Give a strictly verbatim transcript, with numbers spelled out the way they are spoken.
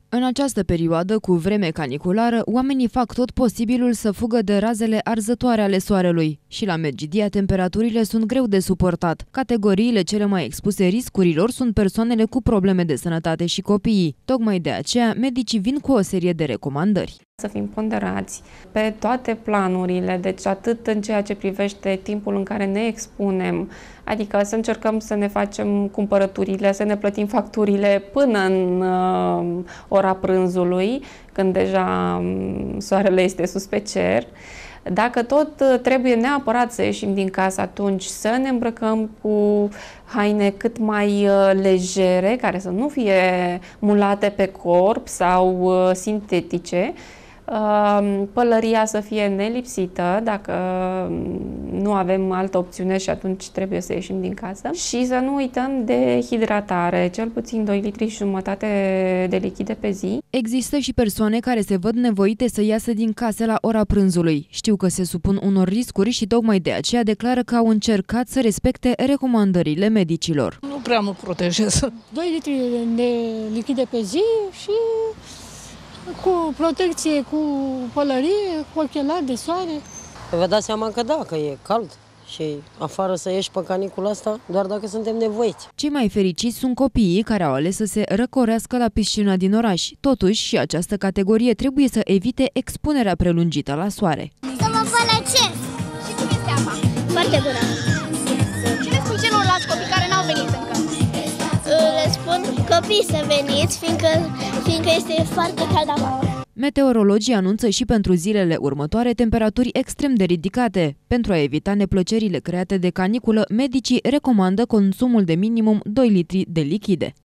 În această perioadă, cu vreme caniculară, oamenii fac tot posibilul să fugă de razele arzătoare ale soarelui și la Medgidia temperaturile sunt greu de suportat. Categoriile cele mai expuse riscurilor sunt persoanele cu probleme de sănătate și copiii. Tocmai de aceea, medicii vin cu o serie de recomandări. Să fim ponderați pe toate planurile, deci atât în ceea ce privește timpul în care ne expunem, adică să încercăm să ne facem cumpărăturile, să ne plătim facturile până în uh, ora prânzului, când deja um, soarele este sus pe cer. Dacă tot trebuie neapărat să ieșim din casă, atunci să ne îmbrăcăm cu haine cât mai legere, care să nu fie mulate pe corp sau sintetice. Pălăria să fie nelipsită, dacă nu avem altă opțiune și atunci trebuie să ieșim din casă. Și să nu uităm de hidratare, cel puțin doi litri și jumătate de lichide pe zi. Există și persoane care se văd nevoite să iasă din case la ora prânzului. Știu că se supun unor riscuri și tocmai de aceea declară că au încercat să respecte recomandările medicilor. Nu prea mă protejez. doi litri de lichide pe zi și cu protecție, cu pălărie, cu ochelari de soare. Vă dați seama că da, că e cald și afară să ieși pe canicula asta doar dacă suntem nevoiți. Cei mai fericiți sunt copiii care au ales să se răcorească la piscina din oraș. Totuși, și această categorie trebuie să evite expunerea prelungită la soare. Să mă pălăcesc! Și cum este apa? Foarte bună! Ce le spun celorlalți copii care n-au venit încă? Le spun copii să veniți, fiindcă, fiindcă este foarte cald acolo. Meteorologii anunță și pentru zilele următoare temperaturi extrem de ridicate. Pentru a evita neplăcerile create de caniculă, medicii recomandă consumul de minimum doi litri de lichide.